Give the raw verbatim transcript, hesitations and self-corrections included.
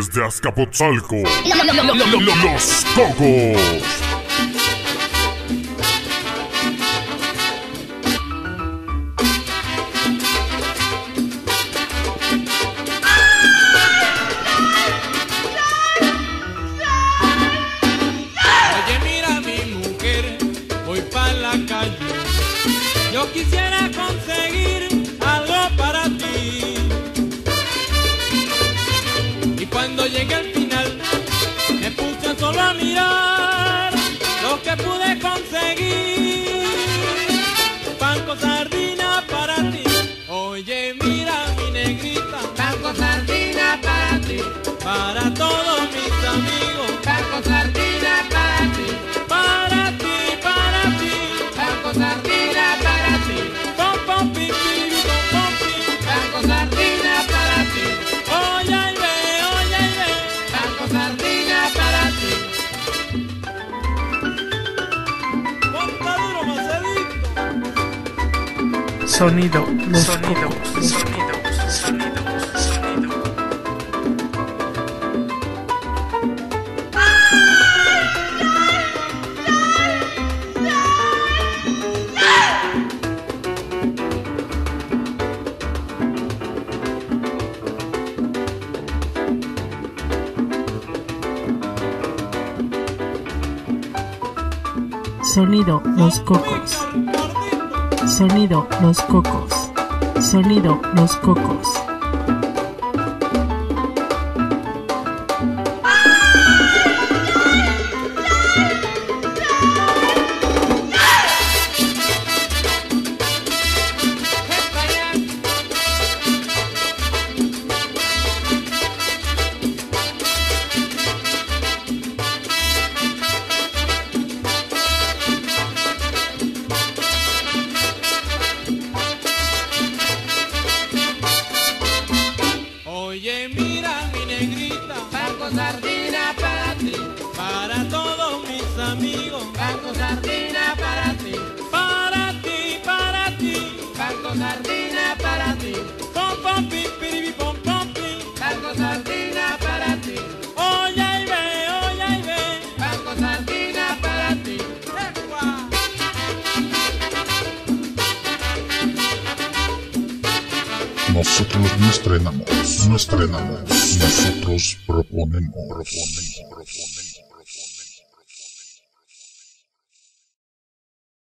Desde Azcapotzalco, Los Cocos. Yo quisiera conseguir algo para ti, y cuando llegué al final me puse solo a mirar lo que pude conseguir. Pan con sardina para ti, oye mira mi negrita. Pan con sardina para ti, para todos mis amigos. Pan con sardina para ti, para ti, para ti. Pan con sardina para ti, pom pom pi pi pom pom pi. Pan con sardina para ti, oye y ve, oye y ve. Pan con sardina para ti. Ponta duro, Marcelito. Sonido, los Sonido, cocos. sonido, sonido, sonido. Sonido, los cocos. Sonido, los cocos. Sonido, los cocos. Oye, mira mi negrita, pan con sardina para ti, para todos mis amigos. Pan con sardina para ti, para ti, para ti. Pan con sardina para ti, pom pom pi piribi pom pom pi. Pan con sardina para ti, oye y ve, oye y ve. Pan con sardina para ti. ¡Epa! Nosotros no estrenamos, no estrenamos. Nosotros proponemos, proponemos, proponemos.